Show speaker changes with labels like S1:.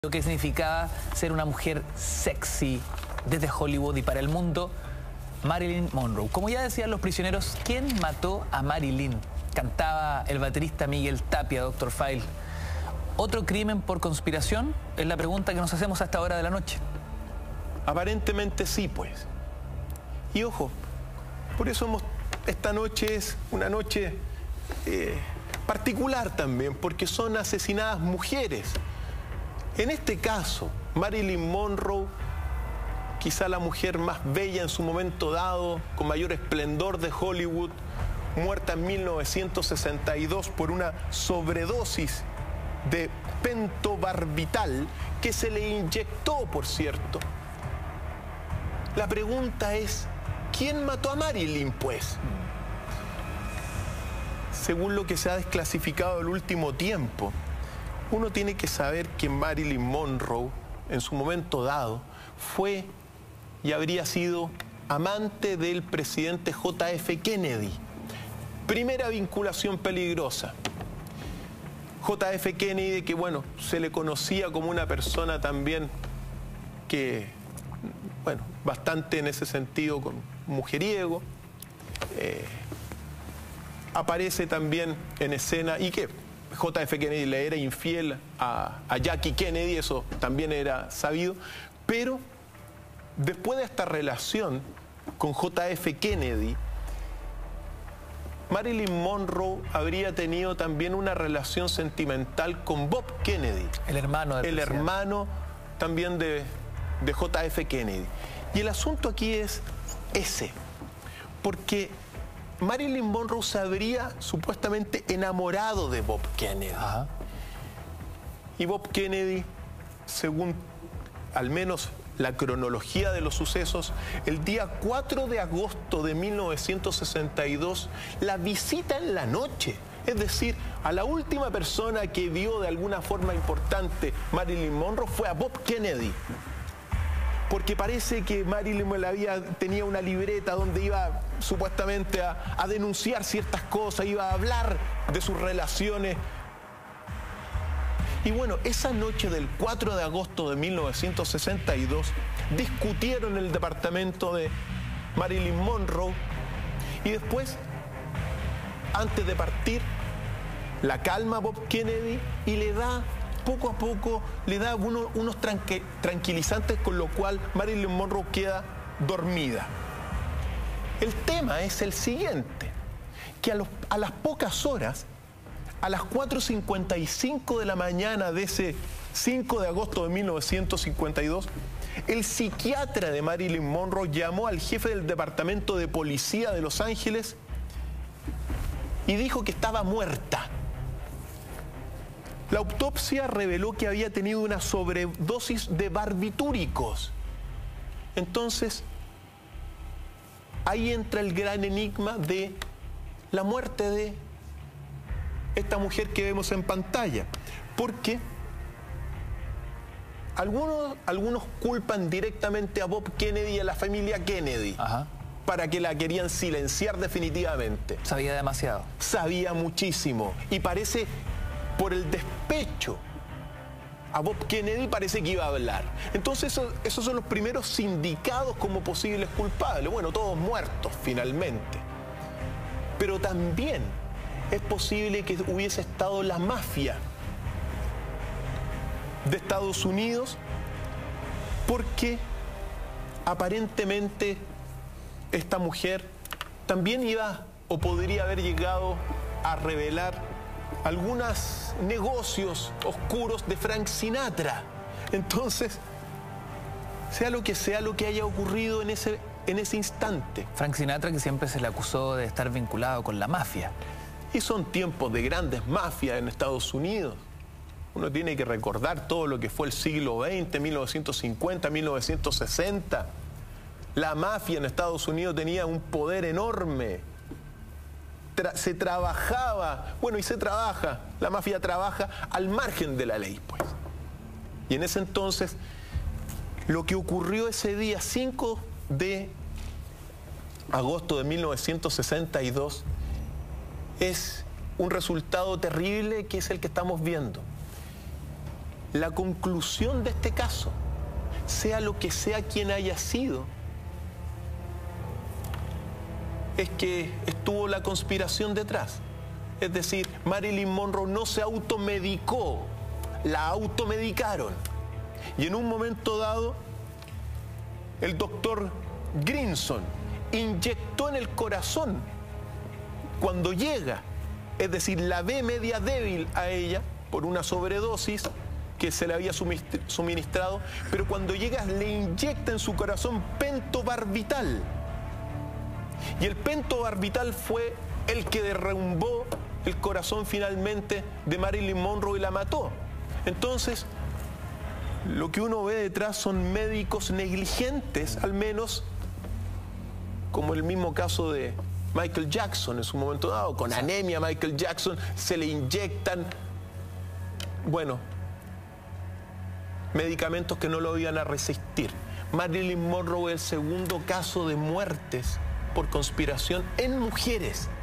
S1: Lo que significaba ser una mujer sexy desde Hollywood y para el mundo, Marilyn Monroe. Como ya decían los prisioneros, ¿quién mató a Marilyn? Cantaba el baterista Miguel Tapia, Dr. File. ¿Otro crimen por conspiración? Es la pregunta que nos hacemos a esta hora de la noche.
S2: Aparentemente sí, pues. Y ojo, por eso esta noche es una noche particular también, porque son asesinadas mujeres. En este caso, Marilyn Monroe, quizá la mujer más bella en su momento dado, con mayor esplendor de Hollywood, muerta en 1962 por una sobredosis de pentobarbital que se le inyectó, por cierto. La pregunta es, ¿quién mató a Marilyn, pues? Según lo que se ha desclasificado el último tiempo, uno tiene que saber que Marilyn Monroe, en su momento dado, fue y habría sido amante del presidente J.F. Kennedy. Primera vinculación peligrosa. J.F. Kennedy, que bueno, se le conocía como una persona también que, bueno, bastante en ese sentido mujeriego, aparece también en escena y que J.F. Kennedy le era infiel a Jackie Kennedy, eso también era sabido, pero después de esta relación con J.F. Kennedy, Marilyn Monroe habría tenido también una relación sentimental con Bob Kennedy,
S1: el hermano del presidente.
S2: hermano también de J.F. Kennedy. Y el asunto aquí es ese, porque Marilyn Monroe se habría supuestamente enamorado de Bob Kennedy.
S1: Ajá.
S2: Y Bob Kennedy, según al menos la cronología de los sucesos, el día 4 de agosto de 1962 la visita en la noche. Es decir, a la última persona que vio de alguna forma importante Marilyn Monroe fue a Bob Kennedy. Porque parece que Marilyn tenía una libreta donde iba supuestamente a denunciar ciertas cosas, iba a hablar de sus relaciones. Y bueno, esa noche del 4 de agosto de 1962 discutieron en el departamento de Marilyn Monroe y después, antes de partir, la calma a Bob Kennedy y le da poco a poco, le da unos tranquilizantes, con lo cual Marilyn Monroe queda dormida. El tema es el siguiente, que a las pocas horas, a las 4:55 de la mañana de ese 5 de agosto de 1952, el psiquiatra de Marilyn Monroe llamó al jefe del departamento de policía de Los Ángeles y dijo que estaba muerta. La autopsia reveló que había tenido una sobredosis de barbitúricos. Entonces, ahí entra el gran enigma de la muerte de esta mujer que vemos en pantalla. Porque algunos culpan directamente a Bob Kennedy y a la familia Kennedy.
S1: Ajá.
S2: Para que la querían silenciar definitivamente. Sabía
S1: demasiado.
S2: Sabía muchísimo. Y parece, por el despecho a Bob Kennedy, parece que iba a hablar. Entonces esos son los primeros sindicados como posibles culpables. Bueno, todos muertos finalmente. Pero también es posible que hubiese estado la mafia de Estados Unidos, porque aparentemente esta mujer también iba o podría haber llegado a revelar algunos negocios oscuros de Frank Sinatra. Entonces, sea lo que haya ocurrido en ese instante.
S1: Frank Sinatra, que siempre se le acusó de estar vinculado con la mafia.
S2: Y son tiempos de grandes mafias en Estados Unidos. Uno tiene que recordar todo lo que fue el siglo XX, 1950, 1960. La mafia en Estados Unidos tenía un poder enorme. Se trabajaba, bueno, y se trabaja, la mafia trabaja al margen de la ley, pues. Y en ese entonces, lo que ocurrió ese día 5 de agosto de 1962 es un resultado terrible, que es el que estamos viendo. la conclusión de este caso, sea lo que sea quien haya sido, es que estuvo la conspiración detrás. Es decir, Marilyn Monroe no se automedicó, la automedicaron. Y en un momento dado, el doctor Grinson inyectó en el corazón cuando llega, es decir, la ve media débil a ella por una sobredosis que se le había suministrado, pero cuando llega le inyecta en su corazón pentobarbital. Y el pentobarbital fue el que derrumbó el corazón finalmente de Marilyn Monroe y la mató. Entonces, lo que uno ve detrás son médicos negligentes, al menos como el mismo caso de Michael Jackson en su momento dado. Con anemia Michael Jackson se le inyectan, bueno, medicamentos que no lo iban a resistir. Marilyn Monroe es el segundo caso de muertes por conspiración en mujeres.